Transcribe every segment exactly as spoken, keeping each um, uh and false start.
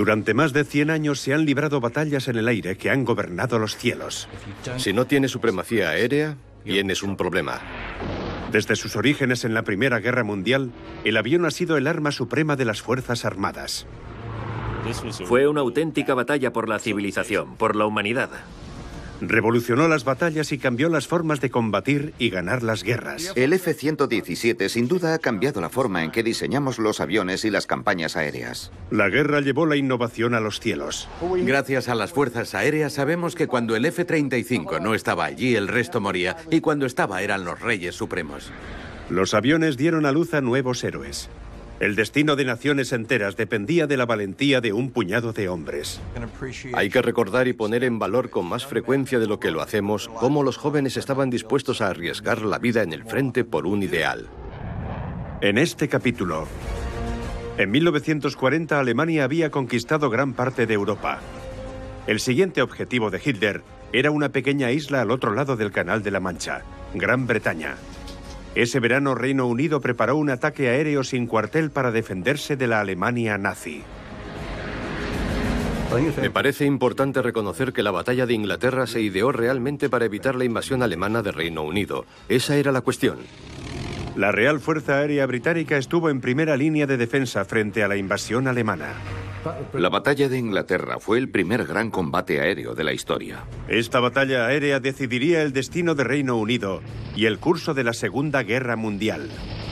Durante más de cien años se han librado batallas en el aire que han gobernado los cielos. Si no tienes supremacía aérea, tienes un problema. Desde sus orígenes en la Primera Guerra Mundial, el avión ha sido el arma suprema de las Fuerzas Armadas. Fue una auténtica batalla por la civilización, por la humanidad. Revolucionó las batallas y cambió las formas de combatir y ganar las guerras. El F ciento diecisiete sin duda ha cambiado la forma en que diseñamos los aviones y las campañas aéreas. La guerra llevó la innovación a los cielos. Gracias a las fuerzas aéreas sabemos que cuando el F treinta y cinco no estaba allí, el resto moría, y cuando estaba eran los reyes supremos. Los aviones dieron a luz a nuevos héroes. El destino de naciones enteras dependía de la valentía de un puñado de hombres. Hay que recordar y poner en valor con más frecuencia de lo que lo hacemos cómo los jóvenes estaban dispuestos a arriesgar la vida en el frente por un ideal. En este capítulo, en mil novecientos cuarenta Alemania había conquistado gran parte de Europa. El siguiente objetivo de Hitler era una pequeña isla al otro lado del Canal de la Mancha, Gran Bretaña. Ese verano Reino Unido preparó un ataque aéreo sin cuartel para defenderse de la Alemania nazi. Me parece importante reconocer que la batalla de Inglaterra se ideó realmente para evitar la invasión alemana de Reino Unido. Esa era la cuestión. La Real Fuerza Aérea Británica estuvo en primera línea de defensa frente a la invasión alemana. La batalla de Inglaterra fue el primer gran combate aéreo de la historia. Esta batalla aérea decidiría el destino de Reino Unido y el curso de la Segunda Guerra Mundial.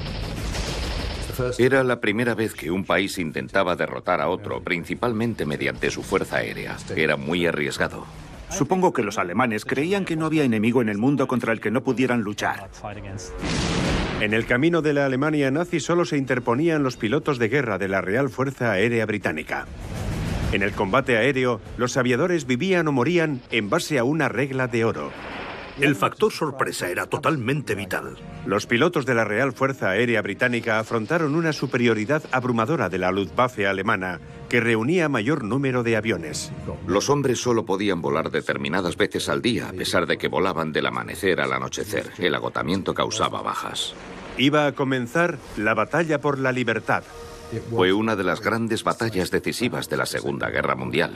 Era la primera vez que un país intentaba derrotar a otro, principalmente mediante su fuerza aérea. Era muy arriesgado. Supongo que los alemanes creían que no había enemigo en el mundo contra el que no pudieran luchar. En el camino de la Alemania nazi solo se interponían los pilotos de guerra de la Real Fuerza Aérea Británica. En el combate aéreo, los aviadores vivían o morían en base a una regla de oro. El factor sorpresa era totalmente vital. Los pilotos de la Real Fuerza Aérea Británica afrontaron una superioridad abrumadora de la Luftwaffe alemana, que reunía mayor número de aviones. Los hombres solo podían volar determinadas veces al día, a pesar de que volaban del amanecer al anochecer. El agotamiento causaba bajas. Iba a comenzar la batalla por la libertad. Fue una de las grandes batallas decisivas de la Segunda Guerra Mundial.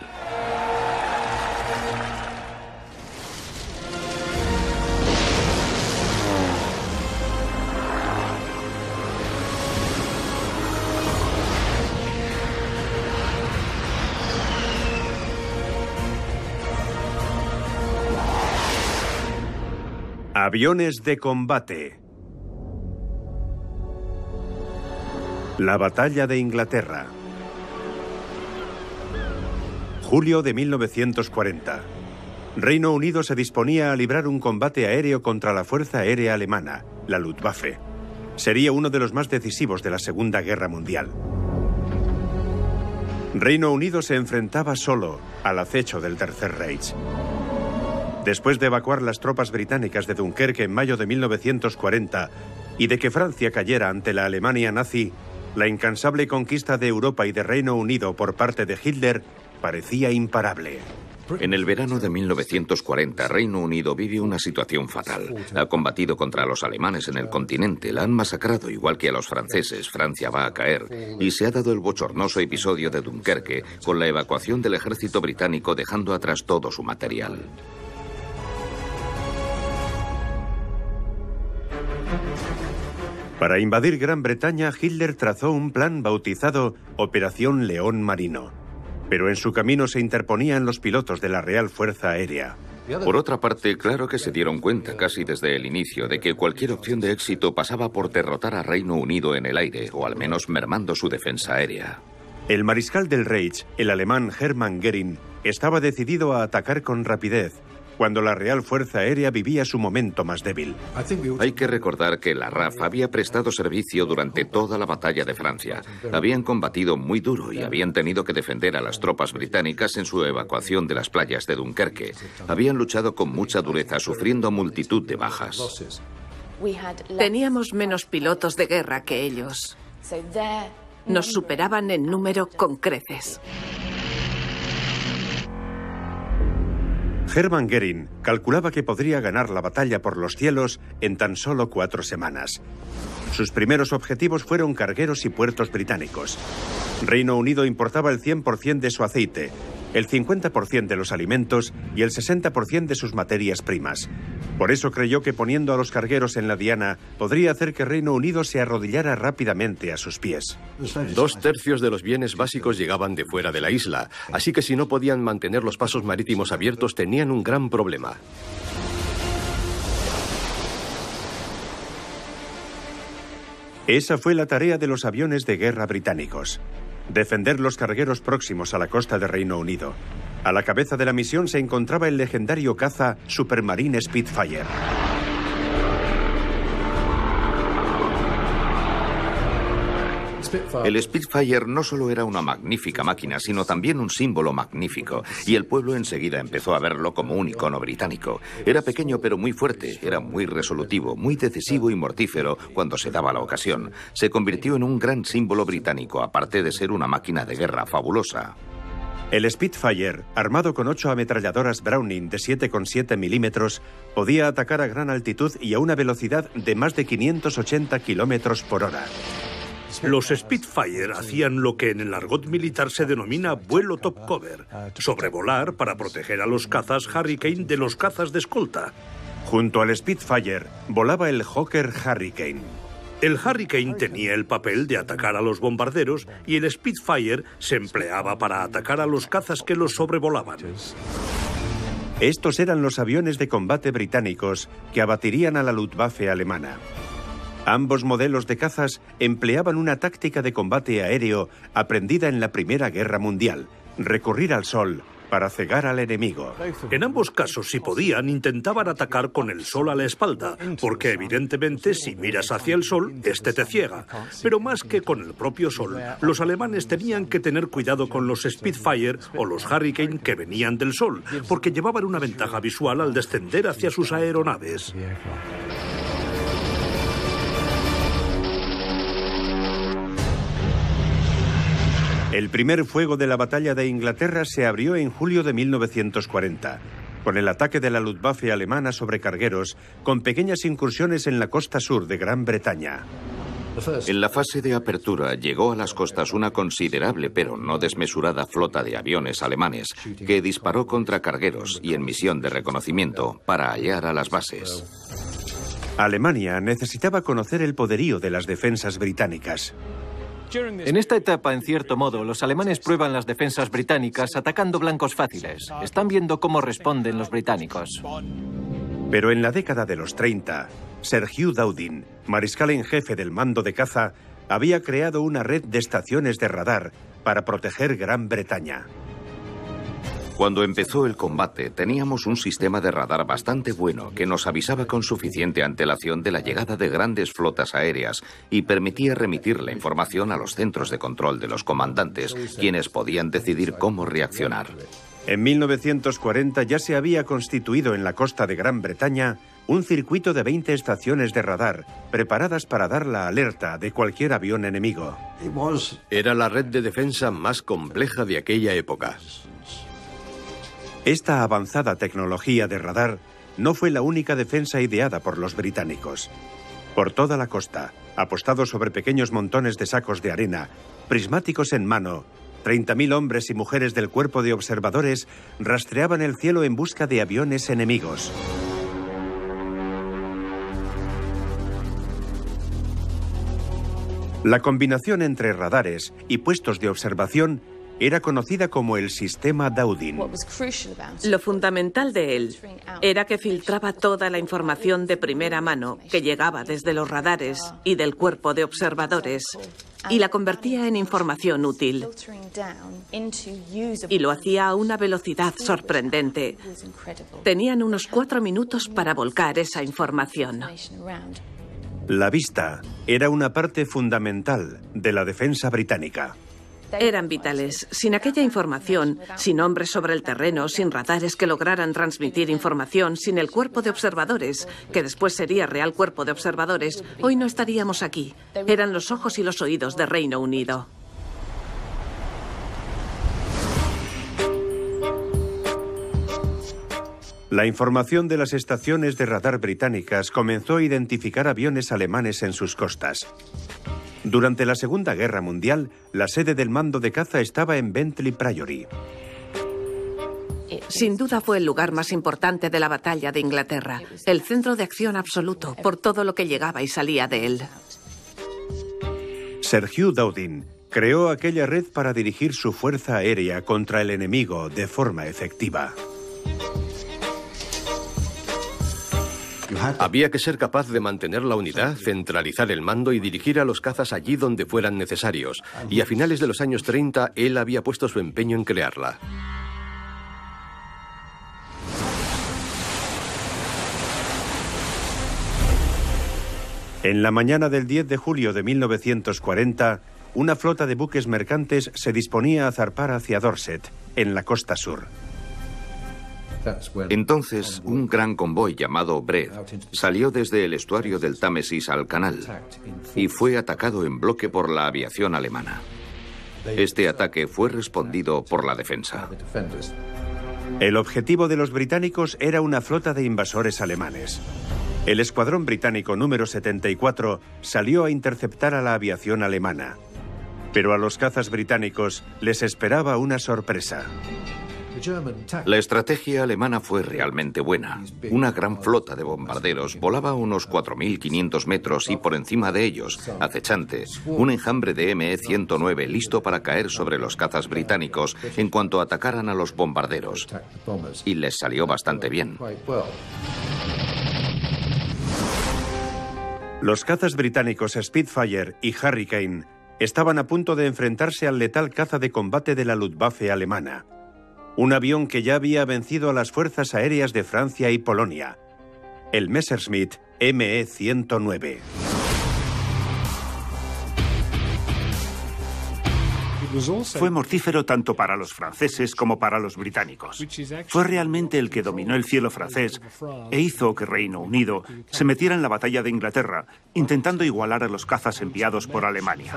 Aviones de combate. La batalla de Inglaterra. Julio de mil novecientos cuarenta. Reino Unido se disponía a librar un combate aéreo contra la Fuerza Aérea Alemana, la Luftwaffe. Sería uno de los más decisivos de la Segunda Guerra Mundial. Reino Unido se enfrentaba solo al acecho del Tercer Reich. Después de evacuar las tropas británicas de Dunkerque en mayo de mil novecientos cuarenta y de que Francia cayera ante la Alemania nazi, la incansable conquista de Europa y de Reino Unido por parte de Hitler parecía imparable. En el verano de mil novecientos cuarenta, Reino Unido vive una situación fatal. Ha combatido contra los alemanes en el continente, la han masacrado igual que a los franceses, Francia va a caer, y se ha dado el bochornoso episodio de Dunkerque con la evacuación del ejército británico dejando atrás todo su material. Para invadir Gran Bretaña, Hitler trazó un plan bautizado Operación León Marino. Pero en su camino se interponían los pilotos de la Real Fuerza Aérea. Por otra parte, claro que se dieron cuenta casi desde el inicio de que cualquier opción de éxito pasaba por derrotar a Reino Unido en el aire, o al menos mermando su defensa aérea. El mariscal del Reich, el alemán Hermann Göring, estaba decidido a atacar con rapidez, cuando la Real Fuerza Aérea vivía su momento más débil. Hay que recordar que la R A F había prestado servicio durante toda la batalla de Francia. Habían combatido muy duro y habían tenido que defender a las tropas británicas en su evacuación de las playas de Dunkerque. Habían luchado con mucha dureza, sufriendo multitud de bajas. Teníamos menos pilotos de guerra que ellos. Nos superaban en número con creces. Hermann Göring calculaba que podría ganar la batalla por los cielos en tan solo cuatro semanas. Sus primeros objetivos fueron cargueros y puertos británicos. Reino Unido importaba el cien por cien de su aceite, el cincuenta por cien de los alimentos y el sesenta por cien de sus materias primas. Por eso creyó que poniendo a los cargueros en la diana podría hacer que Reino Unido se arrodillara rápidamente a sus pies. Dos tercios de los bienes básicos llegaban de fuera de la isla, así que si no podían mantener los pasos marítimos abiertos tenían un gran problema. Esa fue la tarea de los aviones de guerra británicos: defender los cargueros próximos a la costa de Reino Unido. A la cabeza de la misión se encontraba el legendario caza Supermarine Spitfire. El Spitfire no solo era una magnífica máquina, sino también un símbolo magnífico, y el pueblo enseguida empezó a verlo como un icono británico. Era pequeño pero muy fuerte, era muy resolutivo, muy decisivo y mortífero cuando se daba la ocasión. Se convirtió en un gran símbolo británico, aparte de ser una máquina de guerra fabulosa. El Spitfire, armado con ocho ametralladoras Browning de siete coma siete milímetros, podía atacar a gran altitud y a una velocidad de más de quinientos ochenta kilómetros por hora. Los Spitfire hacían lo que en el argot militar se denomina vuelo top cover, sobrevolar para proteger a los cazas Hurricane de los cazas de escolta. Junto al Spitfire volaba el Hawker Hurricane. El Hurricane tenía el papel de atacar a los bombarderos y el Spitfire se empleaba para atacar a los cazas que los sobrevolaban. Estos eran los aviones de combate británicos que abatirían a la Luftwaffe alemana. Ambos modelos de cazas empleaban una táctica de combate aéreo aprendida en la Primera Guerra Mundial: recurrir al sol para cegar al enemigo. En ambos casos, si podían, intentaban atacar con el sol a la espalda, porque evidentemente si miras hacia el sol, este te ciega. Pero más que con el propio sol, los alemanes tenían que tener cuidado con los Spitfire o los Hurricane que venían del sol, porque llevaban una ventaja visual al descender hacia sus aeronaves. El primer fuego de la batalla de Inglaterra se abrió en julio de mil novecientos cuarenta, con el ataque de la Luftwaffe alemana sobre cargueros, con pequeñas incursiones en la costa sur de Gran Bretaña. En la fase de apertura llegó a las costas una considerable pero no desmesurada flota de aviones alemanes que disparó contra cargueros y en misión de reconocimiento para hallar a las bases. Alemania necesitaba conocer el poderío de las defensas británicas. En esta etapa, en cierto modo, los alemanes prueban las defensas británicas atacando blancos fáciles. Están viendo cómo responden los británicos. Pero en la década de los treinta, Sir Hugh Dowding, mariscal en jefe del mando de caza, había creado una red de estaciones de radar para proteger Gran Bretaña. Cuando empezó el combate, teníamos un sistema de radar bastante bueno que nos avisaba con suficiente antelación de la llegada de grandes flotas aéreas y permitía remitir la información a los centros de control de los comandantes, quienes podían decidir cómo reaccionar. En mil novecientos cuarenta ya se había constituido en la costa de Gran Bretaña un circuito de veinte estaciones de radar preparadas para dar la alerta de cualquier avión enemigo. Era la red de defensa más compleja de aquella época. Esta avanzada tecnología de radar no fue la única defensa ideada por los británicos. Por toda la costa, apostados sobre pequeños montones de sacos de arena, prismáticos en mano, treinta mil hombres y mujeres del cuerpo de observadores rastreaban el cielo en busca de aviones enemigos. La combinación entre radares y puestos de observación era conocida como el sistema Dowding. Lo fundamental de él era que filtraba toda la información de primera mano que llegaba desde los radares y del cuerpo de observadores y la convertía en información útil. Y lo hacía a una velocidad sorprendente. Tenían unos cuatro minutos para volcar esa información. La vista era una parte fundamental de la defensa británica. Eran vitales. Sin aquella información, sin hombres sobre el terreno, sin radares que lograran transmitir información, sin el cuerpo de observadores, que después sería Real Cuerpo de Observadores, hoy no estaríamos aquí. Eran los ojos y los oídos de Reino Unido. La información de las estaciones de radar británicas comenzó a identificar aviones alemanes en sus costas. Durante la Segunda Guerra Mundial, la sede del mando de caza estaba en Bentley Priory. Sin duda fue el lugar más importante de la batalla de Inglaterra, el centro de acción absoluto, por todo lo que llegaba y salía de él. Sir Hugh Dowding creó aquella red para dirigir su fuerza aérea contra el enemigo de forma efectiva. Había que ser capaz de mantener la unidad, centralizar el mando y dirigir a los cazas allí donde fueran necesarios. Y a finales de los años treinta, él había puesto su empeño en crearla. En la mañana del diez de julio de mil novecientos cuarenta, una flota de buques mercantes se disponía a zarpar hacia Dorset, en la costa sur. Entonces, un gran convoy llamado Bread salió desde el estuario del Támesis al canal y fue atacado en bloque por la aviación alemana. Este ataque fue respondido por la defensa. El objetivo de los británicos era una flota de invasores alemanes. El escuadrón británico número setenta y cuatro salió a interceptar a la aviación alemana. Pero a los cazas británicos les esperaba una sorpresa. La estrategia alemana fue realmente buena. Una gran flota de bombarderos volaba a unos cuatro mil quinientos metros y por encima de ellos, acechante, un enjambre de M E ciento nueve listo para caer sobre los cazas británicos en cuanto atacaran a los bombarderos. Y les salió bastante bien. Los cazas británicos Spitfire y Hurricane estaban a punto de enfrentarse al letal caza de combate de la Luftwaffe alemana. Un avión que ya había vencido a las fuerzas aéreas de Francia y Polonia, el Messerschmitt M E ciento nueve. Fue mortífero tanto para los franceses como para los británicos. Fue realmente el que dominó el cielo francés e hizo que Reino Unido se metiera en la batalla de Inglaterra, intentando igualar a los cazas enviados por Alemania.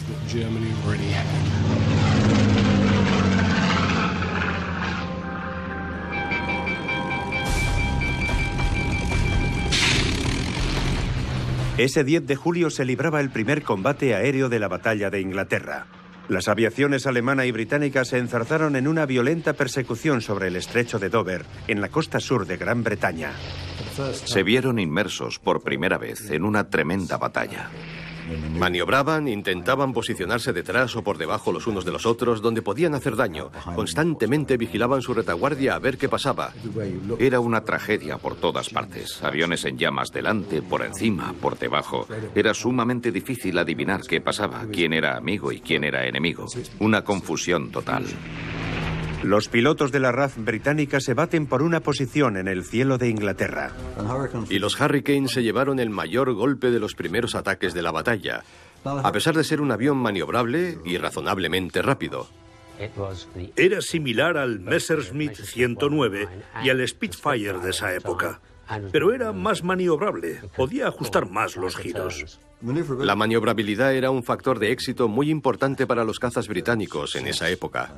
Ese diez de julio se libraba el primer combate aéreo de la batalla de Inglaterra. Las aviaciones alemana y británica se enzarzaron en una violenta persecución sobre el estrecho de Dover, en la costa sur de Gran Bretaña. Se vieron inmersos por primera vez en una tremenda batalla. Maniobraban, intentaban posicionarse detrás o por debajo los unos de los otros donde podían hacer daño. Constantemente vigilaban su retaguardia a ver qué pasaba. Era una tragedia por todas partes. Aviones en llamas delante, por encima, por debajo. Era sumamente difícil adivinar qué pasaba, quién era amigo y quién era enemigo. Una confusión total. Los pilotos de la R A F británica se baten por una posición en el cielo de Inglaterra. Y los Hurricane se llevaron el mayor golpe de los primeros ataques de la batalla, a pesar de ser un avión maniobrable y razonablemente rápido. Era similar al Messerschmitt ciento nueve y al Spitfire de esa época, pero era más maniobrable, podía ajustar más los giros. La maniobrabilidad era un factor de éxito muy importante para los cazas británicos en esa época.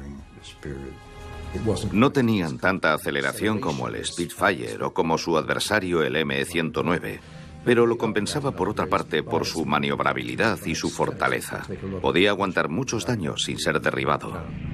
No tenían tanta aceleración como el Spitfire o como su adversario el M E ciento nueve, pero lo compensaba por otra parte por su maniobrabilidad y su fortaleza. Podía aguantar muchos daños sin ser derribado.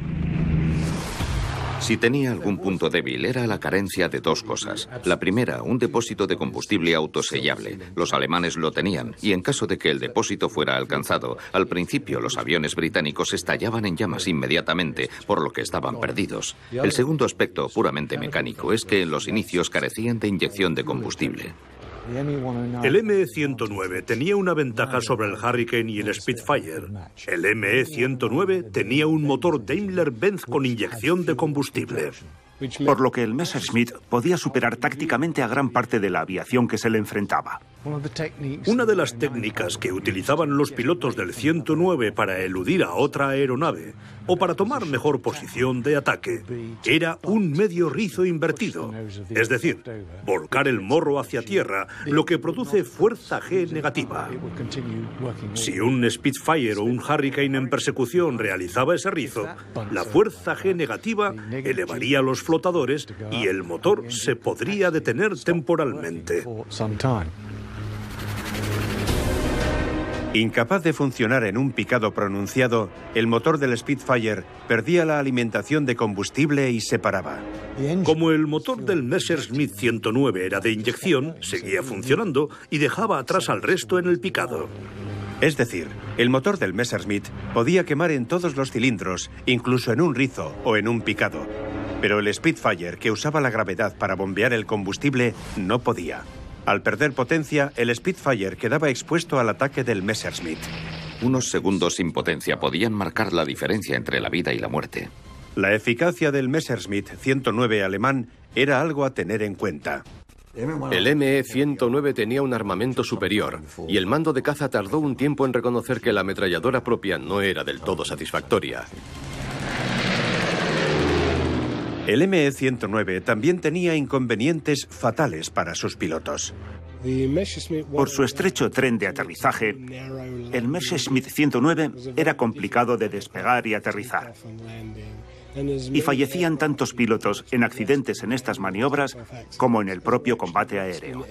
Si tenía algún punto débil era la carencia de dos cosas. La primera, un depósito de combustible autosellable. Los alemanes lo tenían, y en caso de que el depósito fuera alcanzado, al principio los aviones británicos estallaban en llamas inmediatamente, por lo que estaban perdidos. El segundo aspecto, puramente mecánico, es que en los inicios carecían de inyección de combustible. El M E ciento nueve tenía una ventaja sobre el Hurricane y el Spitfire. El M E ciento nueve tenía un motor Daimler-Benz con inyección de combustible, por lo que el Messerschmitt podía superar tácticamente a gran parte de la aviación que se le enfrentaba. Una de las técnicas que utilizaban los pilotos del ciento nueve para eludir a otra aeronave o para tomar mejor posición de ataque era un medio rizo invertido, es decir, volcar el morro hacia tierra, lo que produce fuerza G negativa. Si un Spitfire o un Hurricane en persecución realizaba ese rizo, la fuerza G negativa elevaría los flotadores y el motor se podría detener temporalmente. Incapaz de funcionar en un picado pronunciado, el motor del Spitfire perdía la alimentación de combustible y se paraba. Como el motor del Messerschmitt ciento nueve era de inyección, seguía funcionando y dejaba atrás al resto en el picado. Es decir, el motor del Messerschmitt podía quemar en todos los cilindros, incluso en un rizo o en un picado. Pero el Spitfire, que usaba la gravedad para bombear el combustible, no podía. Al perder potencia, el Spitfire quedaba expuesto al ataque del Messerschmitt. Unos segundos sin potencia podían marcar la diferencia entre la vida y la muerte. La eficacia del Messerschmitt ciento nueve alemán era algo a tener en cuenta. El M E ciento nueve tenía un armamento superior, y el mando de caza tardó un tiempo en reconocer que la ametralladora propia no era del todo satisfactoria. El M E ciento nueve también tenía inconvenientes fatales para sus pilotos. Por su estrecho tren de aterrizaje, el Messerschmitt ciento nueve era complicado de despegar y aterrizar. Y fallecían tantos pilotos en accidentes en estas maniobras como en el propio combate aéreo.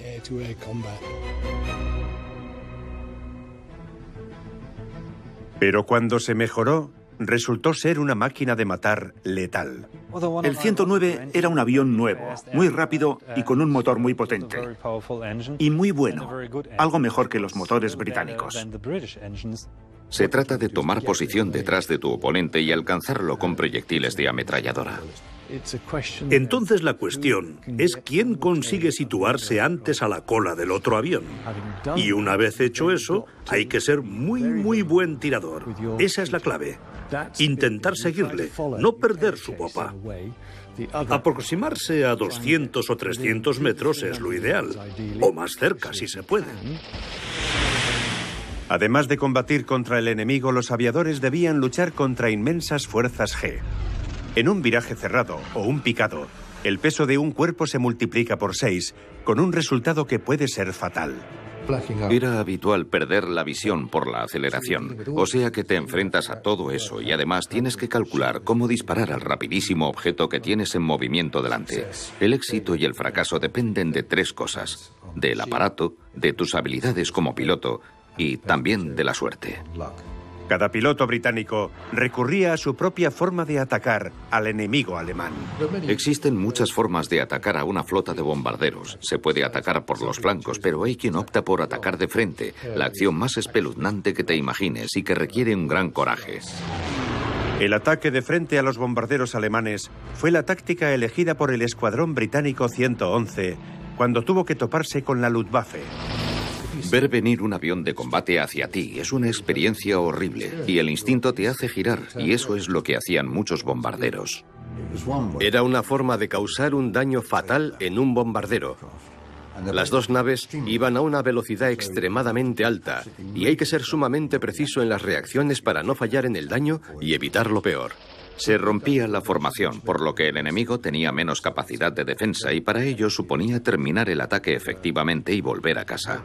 Pero cuando se mejoró, resultó ser una máquina de matar letal. El ciento nueve era un avión nuevo, muy rápido y con un motor muy potente. Y muy bueno, algo mejor que los motores británicos. Se trata de tomar posición detrás de tu oponente y alcanzarlo con proyectiles de ametralladora. Entonces la cuestión es quién consigue situarse antes a la cola del otro avión. Y una vez hecho eso, hay que ser muy, muy buen tirador. Esa es la clave. Intentar seguirle, no perder su popa. Aproximarse a doscientos o trescientos metros es lo ideal, o más cerca si se puede. Además de combatir contra el enemigo, los aviadores debían luchar contra inmensas fuerzas G. En un viraje cerrado o un picado, el peso de un cuerpo se multiplica por seis, con un resultado que puede ser fatal. Era habitual perder la visión por la aceleración, o sea que te enfrentas a todo eso y además tienes que calcular cómo disparar al rapidísimo objeto que tienes en movimiento delante. El éxito y el fracaso dependen de tres cosas: del aparato, de tus habilidades como piloto y también de la suerte. Cada piloto británico recurría a su propia forma de atacar al enemigo alemán. Existen muchas formas de atacar a una flota de bombarderos. Se puede atacar por los flancos, pero hay quien opta por atacar de frente, la acción más espeluznante que te imagines y que requiere un gran coraje. El ataque de frente a los bombarderos alemanes fue la táctica elegida por el escuadrón británico ciento once cuando tuvo que toparse con la Luftwaffe. Ver venir un avión de combate hacia ti es una experiencia horrible y el instinto te hace girar, y eso es lo que hacían muchos bombarderos. Era una forma de causar un daño fatal en un bombardero. Las dos naves iban a una velocidad extremadamente alta y hay que ser sumamente preciso en las reacciones para no fallar en el daño y evitar lo peor. Se rompía la formación, por lo que el enemigo tenía menos capacidad de defensa y para ello suponía terminar el ataque efectivamente y volver a casa.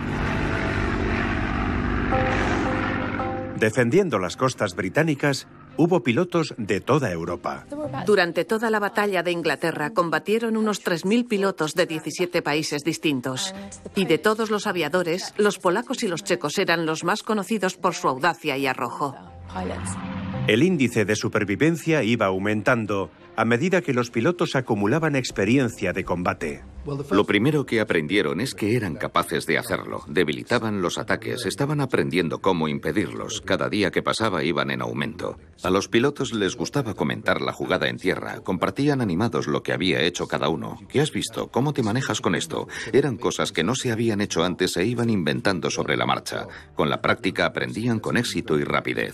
Defendiendo las costas británicas, hubo pilotos de toda Europa. Durante toda la batalla de Inglaterra combatieron unos tres mil pilotos de diecisiete países distintos. Y de todos los aviadores, los polacos y los checos eran los más conocidos por su audacia y arrojo. El índice de supervivencia iba aumentando a medida que los pilotos acumulaban experiencia de combate. Lo primero que aprendieron es que eran capaces de hacerlo. Debilitaban los ataques, estaban aprendiendo cómo impedirlos. Cada día que pasaba iban en aumento. A los pilotos les gustaba comentar la jugada en tierra. Compartían animados lo que había hecho cada uno. ¿Qué has visto? ¿Cómo te manejas con esto? Eran cosas que no se habían hecho antes e iban inventando sobre la marcha. Con la práctica aprendían con éxito y rapidez.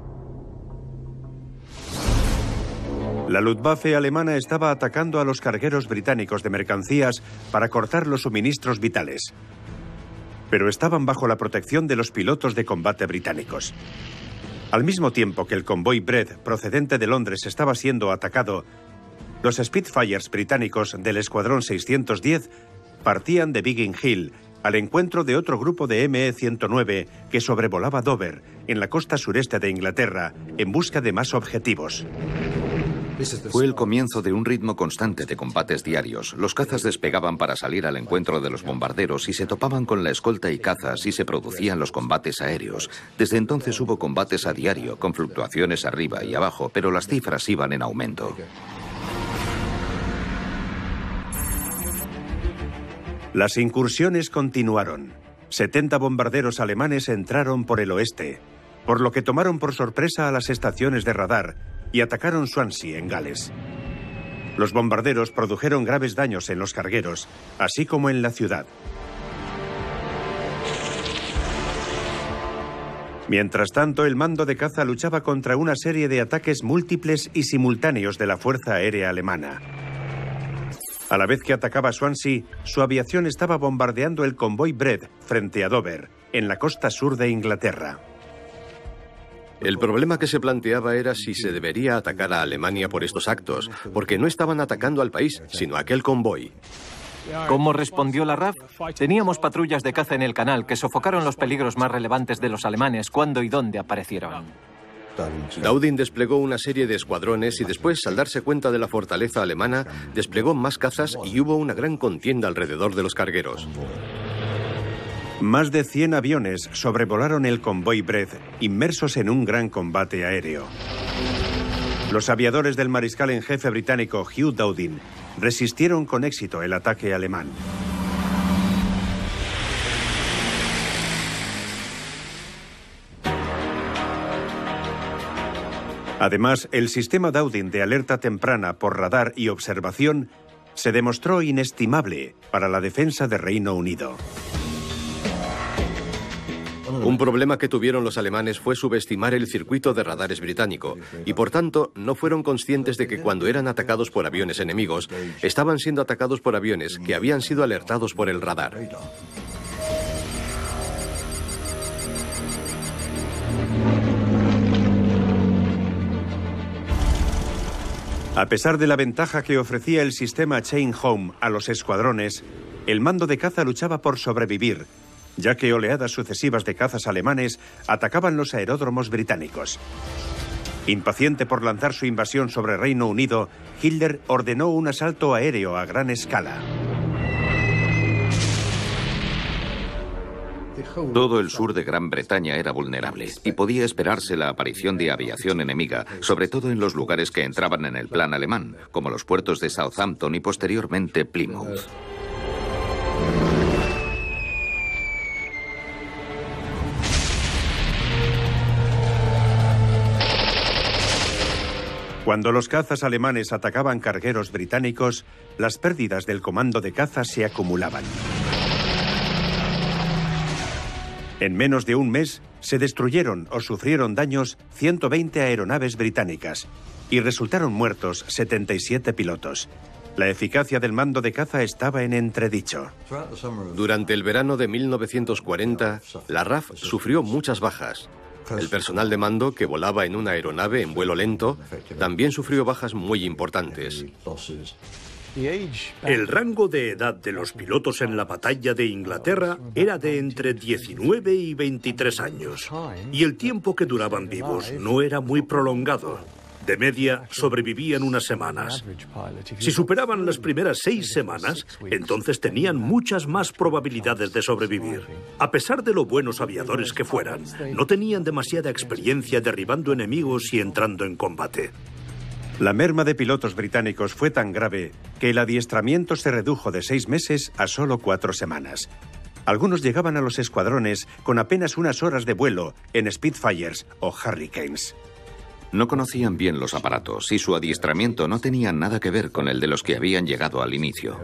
La Luftwaffe alemana estaba atacando a los cargueros británicos de mercancías para cortar los suministros vitales. Pero estaban bajo la protección de los pilotos de combate británicos. Al mismo tiempo que el convoy Brett procedente de Londres estaba siendo atacado, los Spitfires británicos del escuadrón seiscientos diez partían de Biggin Hill al encuentro de otro grupo de M E ciento nueve que sobrevolaba Dover, en la costa sureste de Inglaterra, en busca de más objetivos. Fue el comienzo de un ritmo constante de combates diarios. Los cazas despegaban para salir al encuentro de los bombarderos y se topaban con la escolta y cazas y se producían los combates aéreos. Desde entonces hubo combates a diario, con fluctuaciones arriba y abajo, pero las cifras iban en aumento. Las incursiones continuaron. setenta bombarderos alemanes entraron por el oeste, por lo que tomaron por sorpresa a las estaciones de radar y atacaron Swansea, en Gales. Los bombarderos produjeron graves daños en los cargueros, así como en la ciudad. Mientras tanto, el mando de caza luchaba contra una serie de ataques múltiples y simultáneos de la Fuerza Aérea Alemana. A la vez que atacaba Swansea, su aviación estaba bombardeando el convoy Bredd frente a Dover, en la costa sur de Inglaterra. El problema que se planteaba era si se debería atacar a Alemania por estos actos, porque no estaban atacando al país, sino a aquel convoy. ¿Cómo respondió la R A F? Teníamos patrullas de caza en el canal que sofocaron los peligros más relevantes de los alemanes cuando y dónde aparecieron. Dowding desplegó una serie de escuadrones y después, al darse cuenta de la fortaleza alemana, desplegó más cazas y hubo una gran contienda alrededor de los cargueros. Más de cien aviones sobrevolaron el convoy Bredd, inmersos en un gran combate aéreo. Los aviadores del mariscal en jefe británico Hugh Dowding resistieron con éxito el ataque alemán. Además, el sistema Dowding de alerta temprana por radar y observación se demostró inestimable para la defensa de Reino Unido. Un problema que tuvieron los alemanes fue subestimar el circuito de radares británico y por tanto no fueron conscientes de que cuando eran atacados por aviones enemigos, estaban siendo atacados por aviones que habían sido alertados por el radar. A pesar de la ventaja que ofrecía el sistema Chain Home a los escuadrones, el mando de caza luchaba por sobrevivir, ya que oleadas sucesivas de cazas alemanes atacaban los aeródromos británicos. Impaciente por lanzar su invasión sobre Reino Unido, Hitler ordenó un asalto aéreo a gran escala. Todo el sur de Gran Bretaña era vulnerable y podía esperarse la aparición de aviación enemiga, sobre todo en los lugares que entraban en el plan alemán, como los puertos de Southampton y posteriormente Plymouth. Cuando los cazas alemanes atacaban cargueros británicos, las pérdidas del comando de caza se acumulaban. En menos de un mes, se destruyeron o sufrieron daños ciento veinte aeronaves británicas y resultaron muertos setenta y siete pilotos. La eficacia del mando de caza estaba en entredicho. Durante el verano de mil novecientos cuarenta, la R A F sufrió muchas bajas. El personal de mando, que volaba en una aeronave en vuelo lento, también sufrió bajas muy importantes. El rango de edad de los pilotos en la batalla de Inglaterra era de entre diecinueve y veintitrés años, y el tiempo que duraban vivos no era muy prolongado. De media, sobrevivían unas semanas. Si superaban las primeras seis semanas, entonces tenían muchas más probabilidades de sobrevivir. A pesar de lo buenos aviadores que fueran, no tenían demasiada experiencia derribando enemigos y entrando en combate. La merma de pilotos británicos fue tan grave que el adiestramiento se redujo de seis meses a solo cuatro semanas. Algunos llegaban a los escuadrones con apenas unas horas de vuelo en Spitfires o Hurricanes. No conocían bien los aparatos y su adiestramiento no tenía nada que ver con el de los que habían llegado al inicio.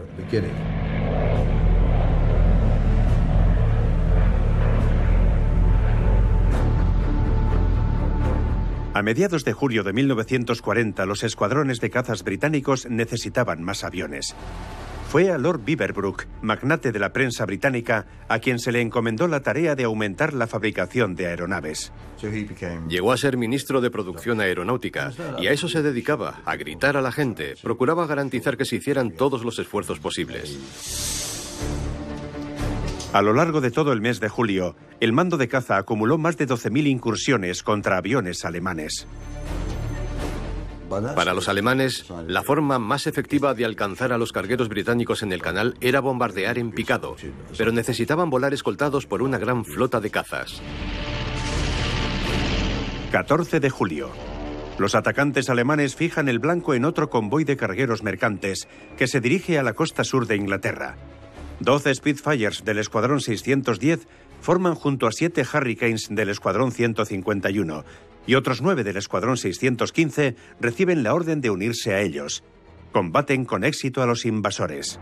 A mediados de julio de mil novecientos cuarenta, los escuadrones de cazas británicos necesitaban más aviones. Fue a Lord Beaverbrook, magnate de la prensa británica, a quien se le encomendó la tarea de aumentar la fabricación de aeronaves. Llegó a ser ministro de Producción Aeronáutica y a eso se dedicaba, a gritar a la gente. Procuraba garantizar que se hicieran todos los esfuerzos posibles. A lo largo de todo el mes de julio, el mando de caza acumuló más de doce mil incursiones contra aviones alemanes. Para los alemanes, la forma más efectiva de alcanzar a los cargueros británicos en el canal era bombardear en picado, pero necesitaban volar escoltados por una gran flota de cazas. catorce de julio. Los atacantes alemanes fijan el blanco en otro convoy de cargueros mercantes que se dirige a la costa sur de Inglaterra. doce Spitfires del escuadrón seiscientos diez forman junto a siete Hurricanes del escuadrón ciento cincuenta y uno y otros nueve del escuadrón seiscientos quince reciben la orden de unirse a ellos. Combaten con éxito a los invasores.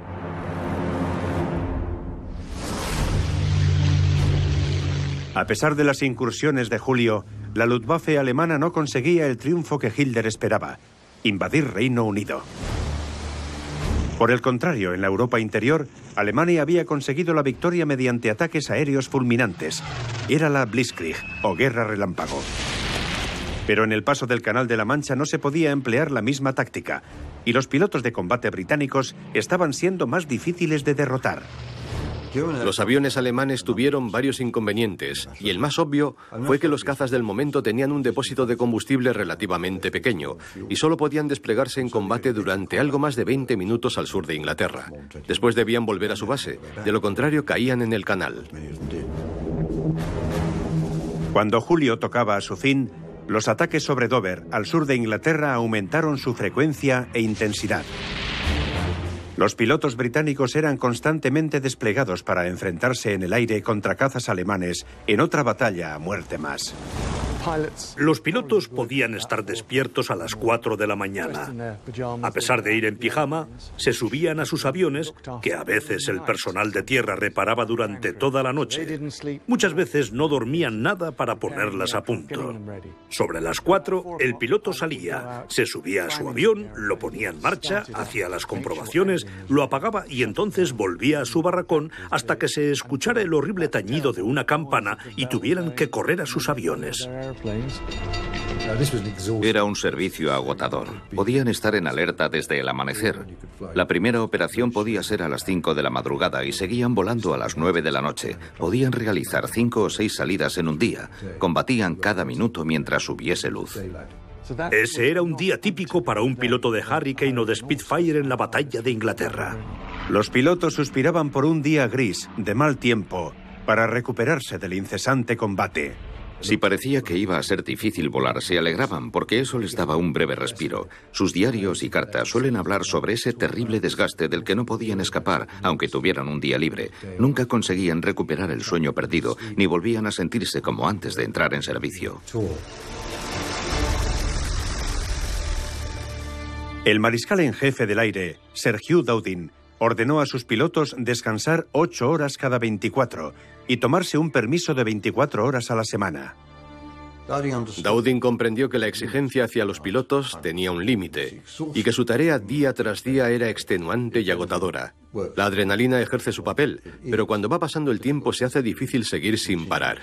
A pesar de las incursiones de julio, la Luftwaffe alemana no conseguía el triunfo que Hitler esperaba: invadir Reino Unido. Por el contrario, en la Europa interior, Alemania había conseguido la victoria mediante ataques aéreos fulminantes. Era la Blitzkrieg, o guerra relámpago. Pero en el paso del Canal de la Mancha no se podía emplear la misma táctica, y los pilotos de combate británicos estaban siendo más difíciles de derrotar. Los aviones alemanes tuvieron varios inconvenientes, y el más obvio fue que los cazas del momento tenían un depósito de combustible relativamente pequeño, y solo podían desplegarse en combate durante algo más de veinte minutos al sur de Inglaterra. Después debían volver a su base, de lo contrario caían en el canal. Cuando julio tocaba a su fin, los ataques sobre Dover, al sur de Inglaterra, aumentaron su frecuencia e intensidad. Los pilotos británicos eran constantemente desplegados para enfrentarse en el aire contra cazas alemanes en otra batalla a muerte más. Los pilotos podían estar despiertos a las cuatro de la mañana. A pesar de ir en pijama, se subían a sus aviones, que a veces el personal de tierra reparaba durante toda la noche. Muchas veces no dormían nada para ponerlas a punto. Sobre las cuatro, el piloto salía, se subía a su avión, lo ponía en marcha, hacía las comprobaciones, lo apagaba y entonces volvía a su barracón hasta que se escuchara el horrible tañido de una campana y tuvieran que correr a sus aviones. Era un servicio agotador. Podían estar en alerta desde el amanecer. La primera operación podía ser a las cinco de la madrugada y seguían volando a las nueve de la noche. Podían realizar cinco o seis salidas en un día. Combatían cada minuto mientras hubiese luz. Ese era un día típico para un piloto de Hurricane o de Spitfire en la batalla de Inglaterra. Los pilotos suspiraban por un día gris, de mal tiempo, para recuperarse del incesante combate. Si parecía que iba a ser difícil volar, se alegraban porque eso les daba un breve respiro. Sus diarios y cartas suelen hablar sobre ese terrible desgaste del que no podían escapar, aunque tuvieran un día libre. Nunca conseguían recuperar el sueño perdido, ni volvían a sentirse como antes de entrar en servicio. El mariscal en jefe del aire, Sir Hugh Dowding, ordenó a sus pilotos descansar ocho horas cada veinticuatro y tomarse un permiso de veinticuatro horas a la semana. Dowding comprendió que la exigencia hacia los pilotos tenía un límite y que su tarea día tras día era extenuante y agotadora. La adrenalina ejerce su papel, pero cuando va pasando el tiempo se hace difícil seguir sin parar.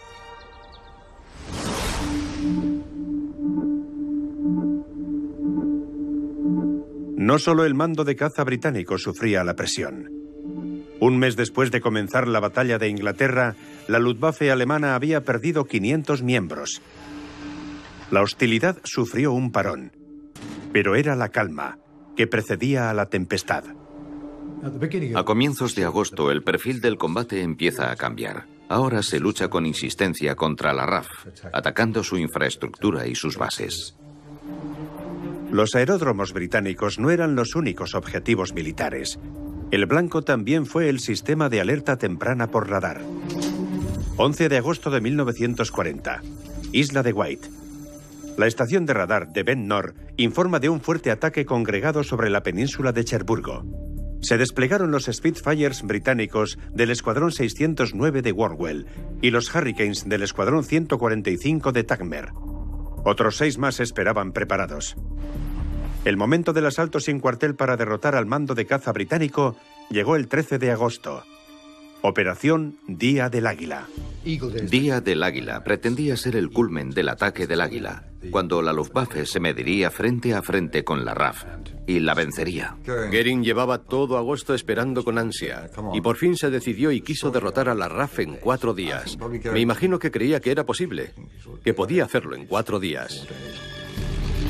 No solo el mando de caza británico sufría la presión. Un mes después de comenzar la batalla de Inglaterra, la Luftwaffe alemana había perdido quinientos miembros. La hostilidad sufrió un parón, pero era la calma que precedía a la tempestad. A comienzos de agosto, el perfil del combate empieza a cambiar. Ahora se lucha con insistencia contra la R A F, atacando su infraestructura y sus bases. Los aeródromos británicos no eran los únicos objetivos militares. El blanco también fue el sistema de alerta temprana por radar. once de agosto de mil novecientos cuarenta. Isla de Wight. La estación de radar de Ben Nor informa de un fuerte ataque congregado sobre la península de Cherburgo. Se desplegaron los Spitfires británicos del escuadrón seiscientos nueve de Worwell y los Hurricanes del escuadrón ciento cuarenta y cinco de Tagmer. Otros seis más esperaban preparados. El momento del asalto sin cuartel para derrotar al mando de caza británico llegó el trece de agosto. Operación Día del Águila. Día del Águila pretendía ser el culmen del ataque del Águila, cuando la Luftwaffe se mediría frente a frente con la R A F y la vencería. Goering llevaba todo agosto esperando con ansia y por fin se decidió y quiso derrotar a la R A F en cuatro días. Me imagino que creía que era posible, que podía hacerlo en cuatro días.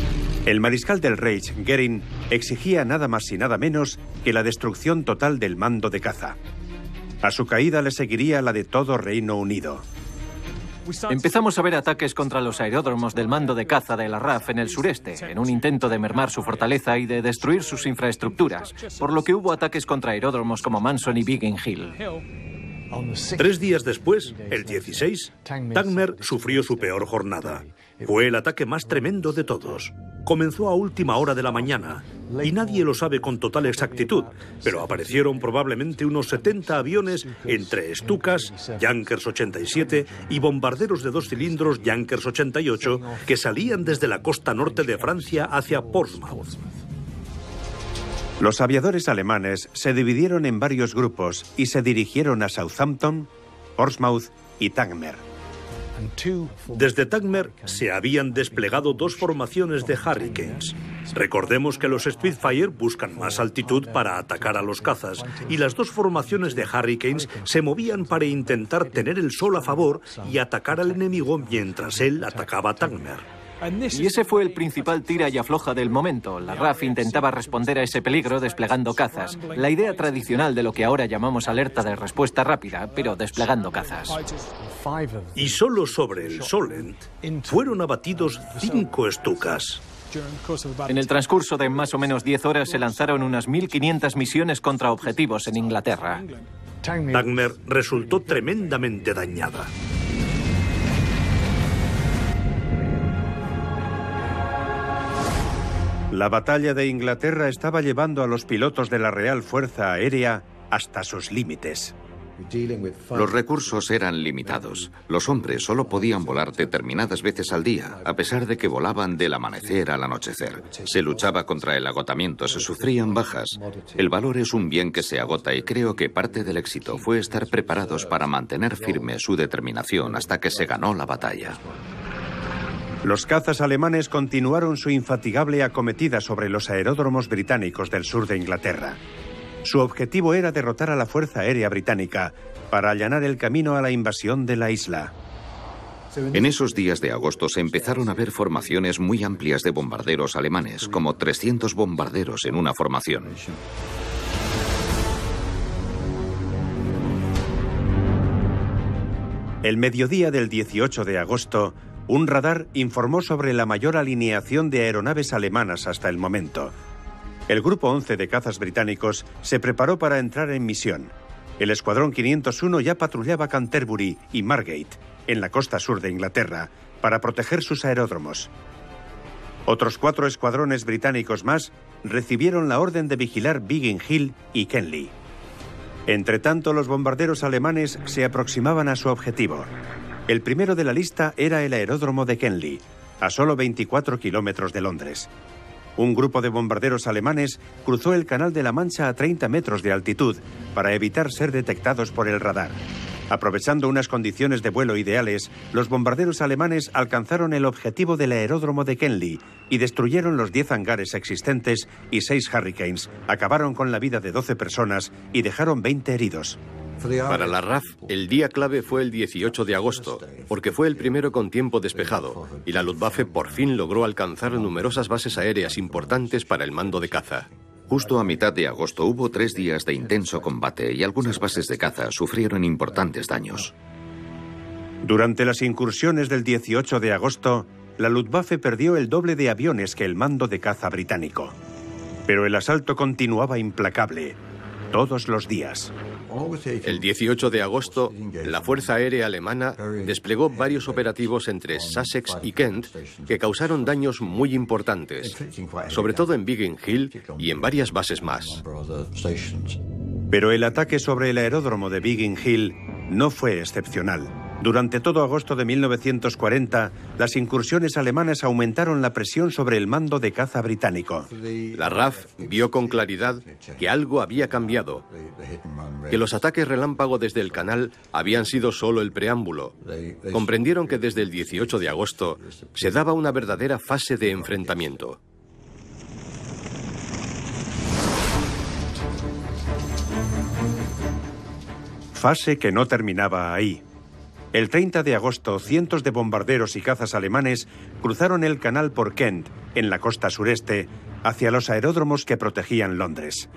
El mariscal del Reich, Goering, exigía nada más y nada menos que la destrucción total del mando de caza. A su caída le seguiría la de todo Reino Unido. Empezamos a ver ataques contra los aeródromos del mando de caza de la R A F en el sureste, en un intento de mermar su fortaleza y de destruir sus infraestructuras, por lo que hubo ataques contra aeródromos como Manson y Biggin Hill. Tres días después, el dieciséis, Tangmer sufrió su peor jornada. Fue el ataque más tremendo de todos. Comenzó a última hora de la mañana y nadie lo sabe con total exactitud, pero aparecieron probablemente unos setenta aviones entre Stukas, Junkers ochenta y siete y bombarderos de dos cilindros Junkers ochenta y ocho que salían desde la costa norte de Francia hacia Portsmouth. Los aviadores alemanes se dividieron en varios grupos y se dirigieron a Southampton, Portsmouth y Tangmer. Desde Tangmer se habían desplegado dos formaciones de Hurricanes. Recordemos que los Spitfire buscan más altitud para atacar a los cazas y las dos formaciones de Hurricanes se movían para intentar tener el sol a favor y atacar al enemigo mientras él atacaba a Tangmer. Y ese fue el principal tira y afloja del momento. La R A F intentaba responder a ese peligro desplegando cazas. La idea tradicional de lo que ahora llamamos alerta de respuesta rápida, pero desplegando cazas. Y solo sobre el Solent fueron abatidos cinco Stukas. En el transcurso de más o menos diez horas se lanzaron unas mil quinientas misiones contra objetivos en Inglaterra. Tangmer resultó tremendamente dañada. La batalla de Inglaterra estaba llevando a los pilotos de la Real Fuerza Aérea hasta sus límites. Los recursos eran limitados. Los hombres solo podían volar determinadas veces al día, a pesar de que volaban del amanecer al anochecer. Se luchaba contra el agotamiento, se sufrían bajas. El valor es un bien que se agota y creo que parte del éxito fue estar preparados para mantener firme su determinación hasta que se ganó la batalla. Los cazas alemanes continuaron su infatigable acometida sobre los aeródromos británicos del sur de Inglaterra. Su objetivo era derrotar a la Fuerza Aérea Británica para allanar el camino a la invasión de la isla. En esos días de agosto se empezaron a ver formaciones muy amplias de bombarderos alemanes, como trescientos bombarderos en una formación. El mediodía del dieciocho de agosto, un radar informó sobre la mayor alineación de aeronaves alemanas hasta el momento. El Grupo once de cazas británicos se preparó para entrar en misión. El Escuadrón quinientos uno ya patrullaba Canterbury y Margate, en la costa sur de Inglaterra, para proteger sus aeródromos. Otros cuatro escuadrones británicos más recibieron la orden de vigilar Biggin Hill y Kenley. Entretanto, los bombarderos alemanes se aproximaban a su objetivo. El primero de la lista era el aeródromo de Kenley, a solo veinticuatro kilómetros de Londres. Un grupo de bombarderos alemanes cruzó el Canal de la Mancha a treinta metros de altitud para evitar ser detectados por el radar. Aprovechando unas condiciones de vuelo ideales, los bombarderos alemanes alcanzaron el objetivo del aeródromo de Kenley y destruyeron los diez hangares existentes y seis Hurricanes. Acabaron con la vida de doce personas y dejaron veinte heridos. Para la R A F, el día clave fue el dieciocho de agosto, porque fue el primero con tiempo despejado, y la Luftwaffe por fin logró alcanzar numerosas bases aéreas importantes para el mando de caza. Justo a mitad de agosto hubo tres días de intenso combate y algunas bases de caza sufrieron importantes daños. Durante las incursiones del dieciocho de agosto, la Luftwaffe perdió el doble de aviones que el mando de caza británico. Pero el asalto continuaba implacable, todos los días. El dieciocho de agosto, la Fuerza Aérea Alemana desplegó varios operativos entre Sussex y Kent que causaron daños muy importantes, sobre todo en Biggin Hill y en varias bases más. Pero el ataque sobre el aeródromo de Biggin Hill no fue excepcional. Durante todo agosto de mil novecientos cuarenta, las incursiones alemanas aumentaron la presión sobre el mando de caza británico. La R A F vio con claridad que algo había cambiado, que los ataques relámpago desde el canal habían sido solo el preámbulo. Comprendieron que desde el dieciocho de agosto se daba una verdadera fase de enfrentamiento. Fase que no terminaba ahí. El treinta de agosto, cientos de bombarderos y cazas alemanes cruzaron el canal por Kent, en la costa sureste, hacia los aeródromos que protegían Londres.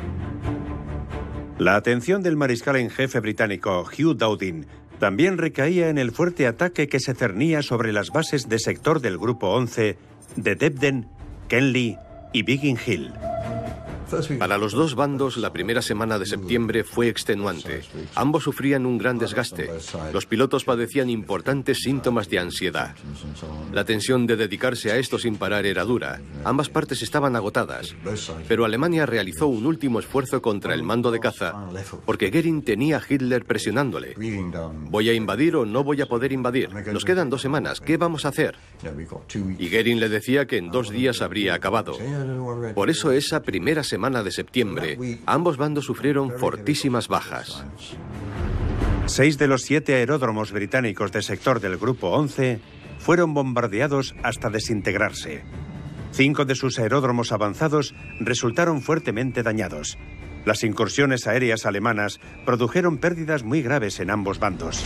La atención del mariscal en jefe británico Hugh Dowding también recaía en el fuerte ataque que se cernía sobre las bases de sector del Grupo once de Debden, Kenley y Biggin Hill. Para los dos bandos, la primera semana de septiembre fue extenuante. Ambos sufrían un gran desgaste. Los pilotos padecían importantes síntomas de ansiedad. La tensión de dedicarse a esto sin parar era dura. Ambas partes estaban agotadas. Pero Alemania realizó un último esfuerzo contra el mando de caza, porque Goering tenía a Hitler presionándole. ¿Voy a invadir o no voy a poder invadir? Nos quedan dos semanas. ¿Qué vamos a hacer? Y Goering le decía que en dos días habría acabado. Por eso esa primera semana semana de septiembre, ambos bandos sufrieron fortísimas bajas. Seis de los siete aeródromos británicos de sector del Grupo once fueron bombardeados hasta desintegrarse. Cinco de sus aeródromos avanzados resultaron fuertemente dañados. Las incursiones aéreas alemanas produjeron pérdidas muy graves en ambos bandos.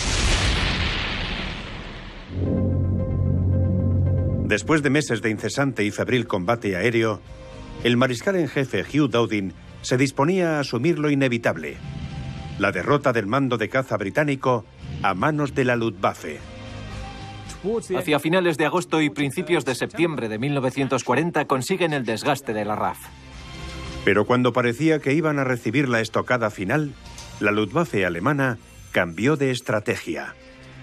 Después de meses de incesante y febril combate aéreo, el mariscal en jefe Hugh Dowding se disponía a asumir lo inevitable: la derrota del mando de caza británico a manos de la Luftwaffe. Hacia finales de agosto y principios de septiembre de mil novecientos cuarenta consiguen el desgaste de la R A F. Pero cuando parecía que iban a recibir la estocada final, la Luftwaffe alemana cambió de estrategia.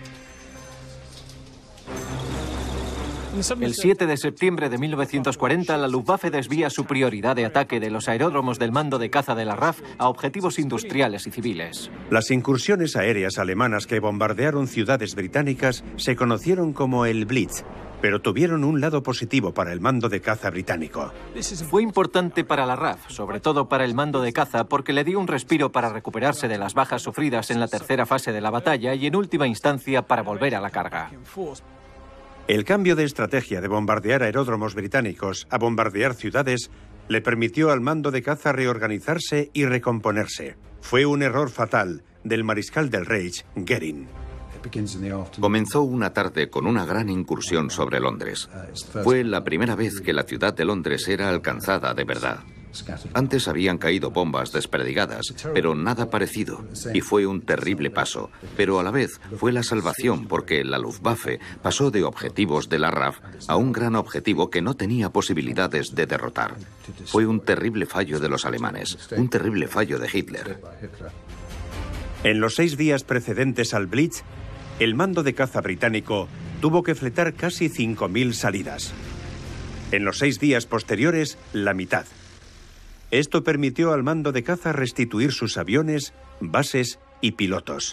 El siete de septiembre de mil novecientos cuarenta, la Luftwaffe desvía su prioridad de ataque de los aeródromos del mando de caza de la R A F a objetivos industriales y civiles. Las incursiones aéreas alemanas que bombardearon ciudades británicas se conocieron como el Blitz, pero tuvieron un lado positivo para el mando de caza británico. Fue importante para la R A F, sobre todo para el mando de caza, porque le dio un respiro para recuperarse de las bajas sufridas en la tercera fase de la batalla y, en última instancia, para volver a la carga. El cambio de estrategia de bombardear aeródromos británicos a bombardear ciudades le permitió al mando de caza reorganizarse y recomponerse. Fue un error fatal del mariscal del Reich, Goering. Comenzó una tarde con una gran incursión sobre Londres. Fue la primera vez que la ciudad de Londres era alcanzada de verdad. Antes habían caído bombas desperdigadas, pero nada parecido, y fue un terrible paso. Pero a la vez fue la salvación, porque la Luftwaffe pasó de objetivos de la R A F a un gran objetivo que no tenía posibilidades de derrotar. Fue un terrible fallo de los alemanes, un terrible fallo de Hitler. En los seis días precedentes al Blitz, el mando de caza británico tuvo que fletar casi cinco mil salidas. En los seis días posteriores, la mitad. Esto permitió al mando de caza restituir sus aviones, bases y pilotos.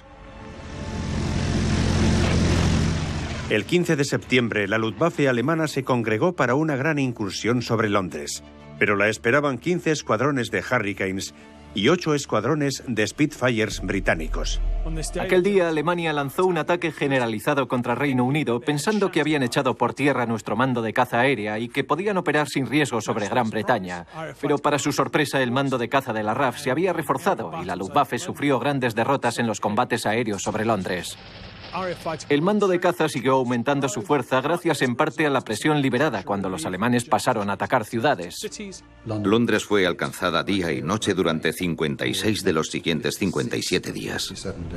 El quince de septiembre, la Luftwaffe alemana se congregó para una gran incursión sobre Londres, pero la esperaban quince escuadrones de Hurricanes y ocho escuadrones de Spitfires británicos. Aquel día Alemania lanzó un ataque generalizado contra Reino Unido, pensando que habían echado por tierra nuestro mando de caza aérea y que podían operar sin riesgo sobre Gran Bretaña. Pero para su sorpresa, el mando de caza de la R A F se había reforzado y la Luftwaffe sufrió grandes derrotas en los combates aéreos sobre Londres. El mando de caza siguió aumentando su fuerza gracias en parte a la presión liberada cuando los alemanes pasaron a atacar ciudades. Londres fue alcanzada día y noche durante cincuenta y seis de los siguientes cincuenta y siete días.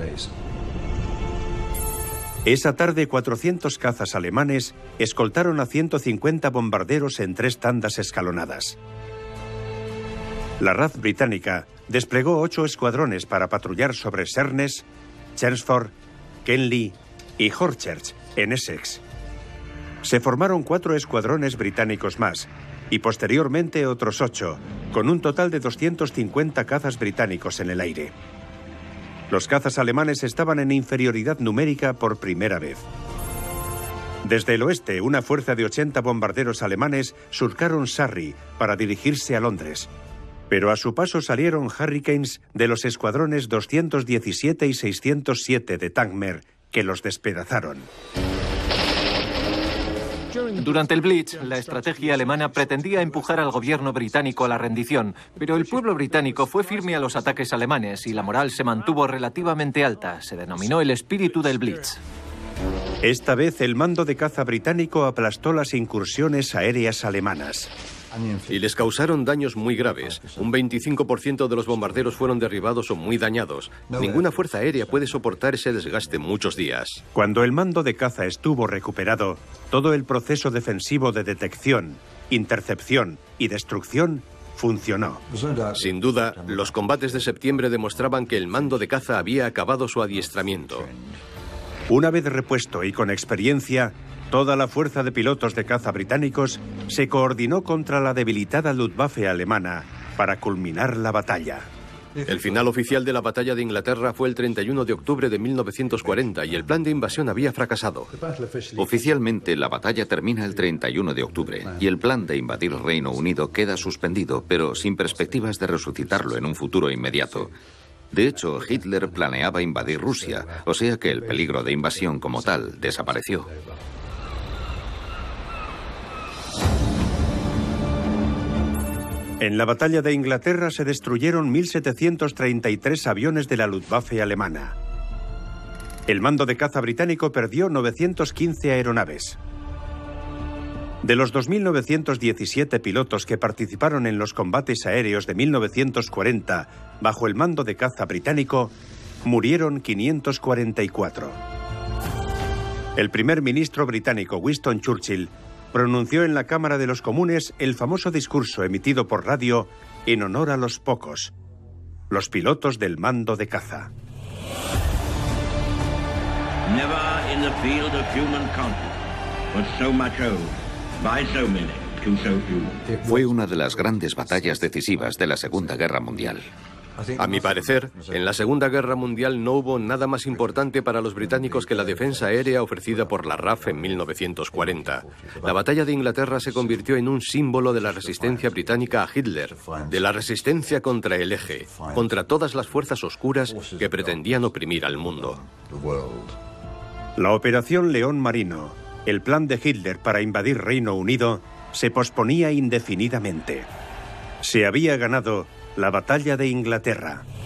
Esa tarde, cuatrocientos cazas alemanes escoltaron a ciento cincuenta bombarderos en tres tandas escalonadas. La R A F británica desplegó ocho escuadrones para patrullar sobre Sheerness, Chelmsford, Kenley y Horchurch, en Essex. Se formaron cuatro escuadrones británicos más, y posteriormente otros ocho, con un total de doscientos cincuenta cazas británicos en el aire. Los cazas alemanes estaban en inferioridad numérica por primera vez. Desde el oeste, una fuerza de ochenta bombarderos alemanes surcaron Surrey para dirigirse a Londres. Pero a su paso salieron Hurricanes de los escuadrones doscientos diecisiete y seiscientos siete de Tankmer, que los despedazaron. Durante el Blitz, la estrategia alemana pretendía empujar al gobierno británico a la rendición, pero el pueblo británico fue firme a los ataques alemanes y la moral se mantuvo relativamente alta. Se denominó el espíritu del Blitz. Esta vez el mando de caza británico aplastó las incursiones aéreas alemanas. Y les causaron daños muy graves. Un veinticinco por ciento de los bombarderos fueron derribados o muy dañados. Ninguna fuerza aérea puede soportar ese desgaste muchos días. Cuando el mando de caza estuvo recuperado, todo el proceso defensivo de detección, intercepción y destrucción funcionó. Sin duda, los combates de septiembre demostraban que el mando de caza había acabado su adiestramiento. Una vez repuesto y con experiencia, toda la fuerza de pilotos de caza británicos se coordinó contra la debilitada Luftwaffe alemana para culminar la batalla. El final oficial de la batalla de Inglaterra fue el treinta y uno de octubre de mil novecientos cuarenta y el plan de invasión había fracasado. Oficialmente, la batalla termina el treinta y uno de octubre y el plan de invadir Reino Unido queda suspendido, pero sin perspectivas de resucitarlo en un futuro inmediato. De hecho, Hitler planeaba invadir Rusia, o sea que el peligro de invasión como tal desapareció. En la batalla de Inglaterra se destruyeron mil setecientos treinta y tres aviones de la Luftwaffe alemana. El mando de caza británico perdió novecientas quince aeronaves. De los dos mil novecientos diecisiete pilotos que participaron en los combates aéreos de mil novecientos cuarenta bajo el mando de caza británico, murieron quinientos cuarenta y cuatro. El primer ministro británico Winston Churchill pronunció en la Cámara de los Comunes el famoso discurso emitido por radio en honor a los pocos, los pilotos del mando de caza. Never in the field of human conflict was so much owed by so many to so few. Fue una de las grandes batallas decisivas de la Segunda Guerra Mundial. A mi parecer, en la Segunda Guerra Mundial no hubo nada más importante para los británicos que la defensa aérea ofrecida por la R A F en mil novecientos cuarenta. La batalla de Inglaterra se convirtió en un símbolo de la resistencia británica a Hitler, de la resistencia contra el eje, contra todas las fuerzas oscuras que pretendían oprimir al mundo. La Operación León Marino, el plan de Hitler para invadir Reino Unido, se posponía indefinidamente. Se había ganado la batalla de Inglaterra.